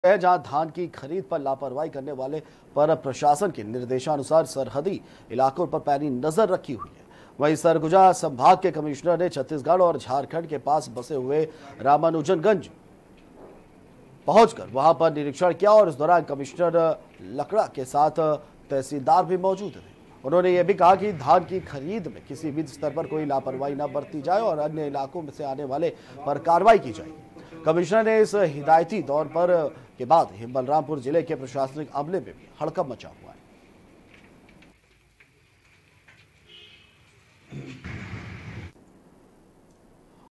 है जहां धान की खरीद पर लापरवाही करने वाले पर प्रशासन के निर्देशानुसार सरहदी इलाकों पर पैनी नजर रखी हुई है। वहीं सरगुजा संभाग के कमिश्नर ने छत्तीसगढ़ और झारखंड के पास बसे हुए रामानुजनगंज पहुंचकर वहां पर निरीक्षण किया और इस दौरान कमिश्नर लकड़ा के साथ तहसीलदार भी मौजूद थे। उन्होंने ये भी कहा कि धान की खरीद में किसी भी स्तर पर कोई लापरवाही न बरती जाए और अन्य इलाकों में से आने वाले पर कार्रवाई की जाए। कमिश्नर ने इस हिदायती दौर पर के बाद बलरामपुर जिले के प्रशासनिक अमले में भी हड़कंप मचा हुआ है।